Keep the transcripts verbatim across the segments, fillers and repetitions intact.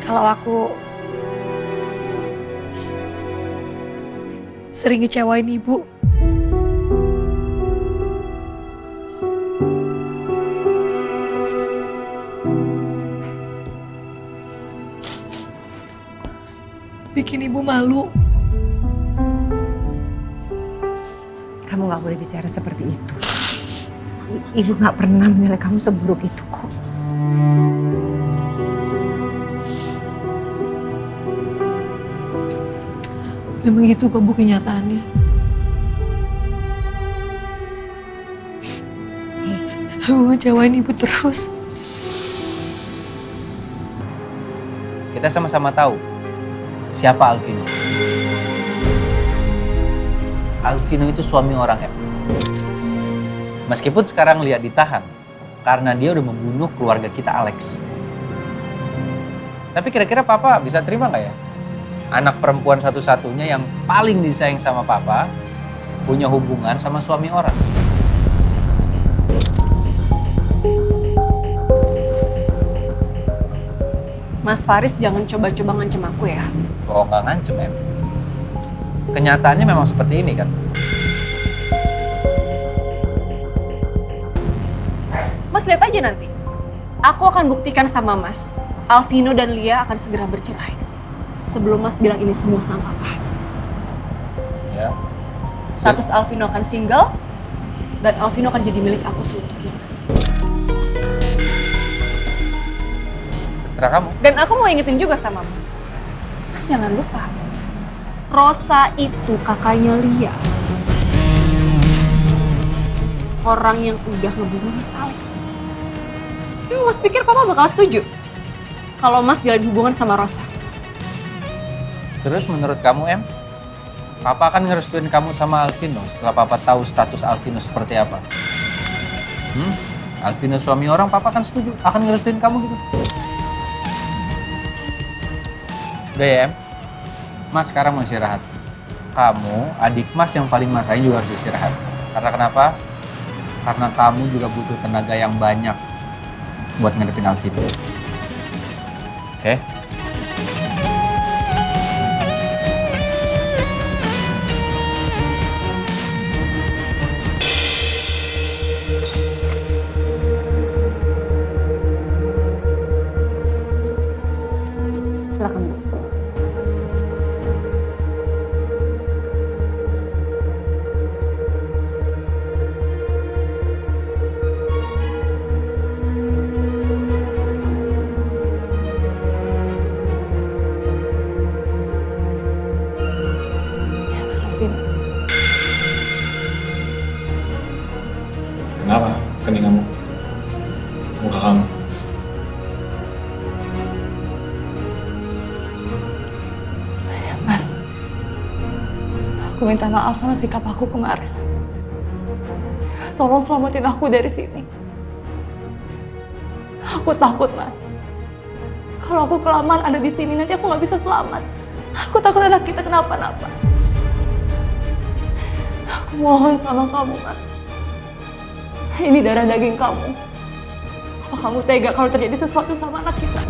kalau aku sering ngecewain ibu. Bikin ibu malu. Kamu gak boleh bicara seperti itu. Ibu gak pernah menilai kamu seburuk itu kok. Memang itu kok bu kenyataannya. Aku ngecewain ibu terus. Kita sama-sama tahu siapa Alvino. Alvino itu suami orang Em. Meskipun sekarang lihat ditahan karena dia udah membunuh keluarga kita Alex. Tapi kira-kira Papa bisa terima nggak ya? Anak perempuan satu-satunya yang paling disayang sama Papa punya hubungan sama suami orang. Mas Faris jangan coba-coba ngancem aku ya. Kok nggak ngancem, Em? Kenyataannya memang seperti ini kan? Mas lihat aja nanti. Aku akan buktikan sama Mas. Alvino dan Lia akan segera bercerai. Sebelum Mas bilang ini semua sama Papa. Ya. Status Alvino akan single dan Alvino akan jadi milik aku seutuhnya, Mas. Terserah kamu. Dan aku mau ingetin juga sama Mas. Mas jangan lupa. Rosa itu kakaknya Lia. Orang yang udah ngebunuh Mas Alex. Tapi Mas pikir Papa bakal setuju kalau Mas jalin hubungan sama Rosa? Terus menurut kamu, Em? Papa akan ngerestuin kamu sama Alvino setelah Papa tahu status Alvino seperti apa? Hmm? Alvino suami orang, Papa akan setuju, akan ngerestuin kamu gitu. Udah ya, Em? Mas sekarang mau istirahat. Kamu, adik Mas yang paling Mas sayang juga harus istirahat. Karena kenapa? Karena kamu juga butuh tenaga yang banyak buat ngadepin Alvino. Oke? Okay? Silakan, Bu. Kenapa? Kening kamu? Muka kamu? Mas, aku minta maaf sama sikap aku kemarin. Tolong selamatin aku dari sini. Aku takut, Mas. Kalau aku kelamaan ada di sini, nanti aku nggak bisa selamat. Aku takut anak kita kenapa-napa. Aku mohon sama kamu, Mas. Ini darah daging kamu. Apa kamu tega kalau terjadi sesuatu sama anak kita?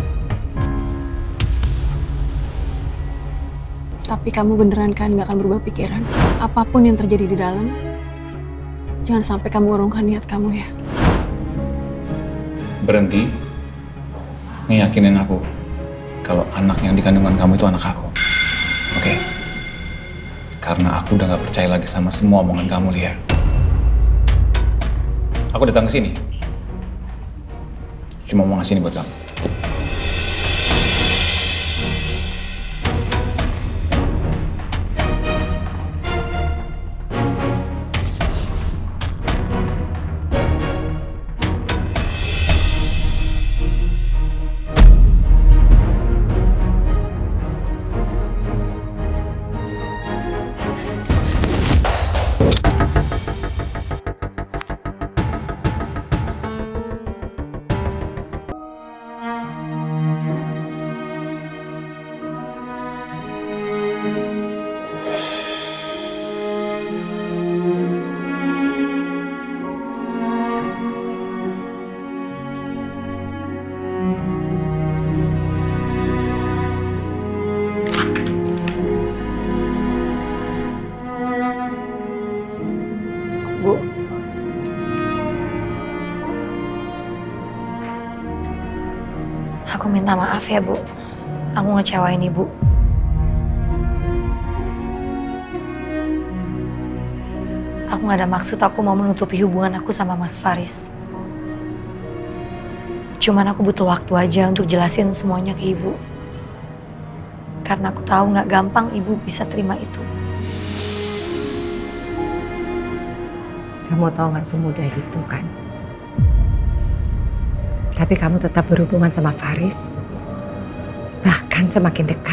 Tapi kamu beneran kan gak akan berubah pikiran? Apapun yang terjadi di dalam, jangan sampai kamu urungkan niat kamu ya. Berhenti ngeyakinin aku kalau anak yang di kandungan kamu itu anak aku. Oke? Karena aku udah gak percaya lagi sama semua omongan kamu, Lia. Aku datang ke sini cuma mau ngasih ini buat kamu. Aku minta maaf ya, Bu. Aku ngecewain Ibu. Aku gak ada maksud aku mau menutupi hubungan aku sama Mas Faris. Cuman aku butuh waktu aja untuk jelasin semuanya ke Ibu. Karena aku tahu gak gampang Ibu bisa terima itu. Kamu tahu gak semudah itu kan? Tapi kamu tetap berhubungan sama Faris. Bahkan semakin dekat.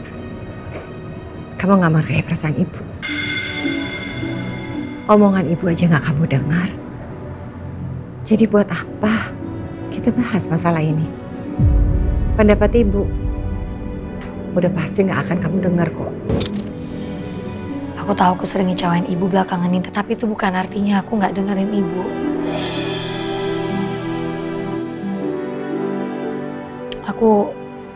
Kamu gak menghargai perasaan Ibu. Omongan Ibu aja gak kamu dengar. Jadi buat apa kita bahas masalah ini? Pendapat Ibu udah pasti gak akan kamu dengar kok. Aku tahu aku sering ngecewain Ibu belakangan ini, tapi itu bukan artinya aku gak dengerin Ibu. Aku...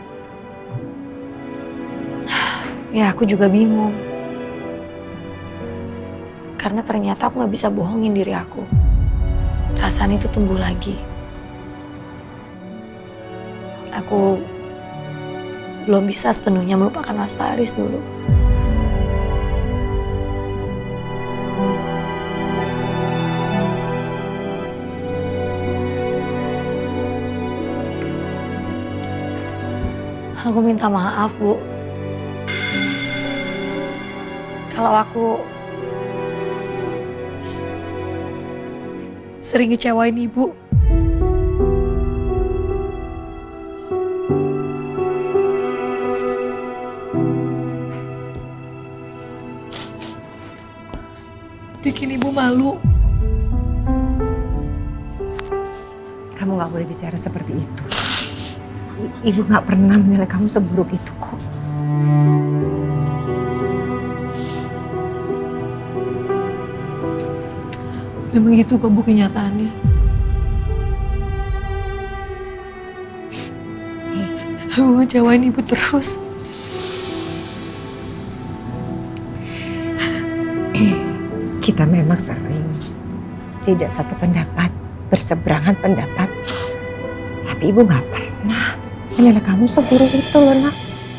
Ya aku juga bingung. Karena ternyata aku gak bisa bohongin diri aku. Perasaan itu tumbuh lagi. Aku belum bisa sepenuhnya melupakan Mas Faris dulu. Aku minta maaf, Bu. Kalau aku sering ngecewain Ibu. Bikin Ibu malu. Kamu gak boleh bicara seperti itu. I- Ibu gak pernah menilai kamu seburuk itu kok. Memang itu kok Bu kenyataannya. Aku ngecewain Ibu terus. Kita memang sering tidak satu pendapat, berseberangan pendapat. Tapi Ibu gak pernah menilai kamu seburuk itu loh, Nak.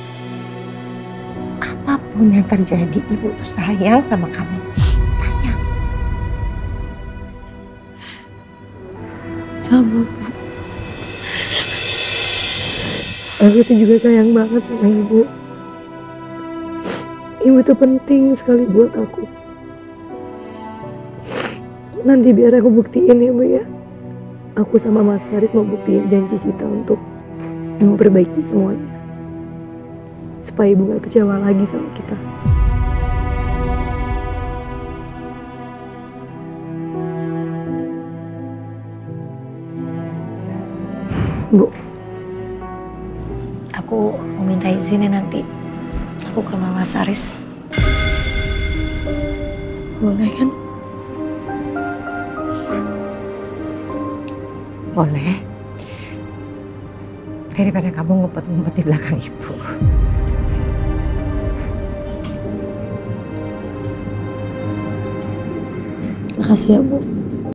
Apapun yang terjadi, Ibu tuh sayang sama kamu. Sayang. Sama, Bu. Aku tuh juga sayang banget sama Ibu. Ibu tuh penting sekali buat aku. Nanti biar aku buktiin ya, Bu ya. Aku sama Mas Faris mau buktiin janji kita untuk memperbaiki semuanya. Supaya Ibu gak kecewa lagi sama kita. Bu, aku mau minta izinnya nanti. Aku ke rumah Mas Faris. Boleh kan? Boleh. Daripada kamu ngumpet-ngumpet di belakang Ibu. Makasih ya, Bu.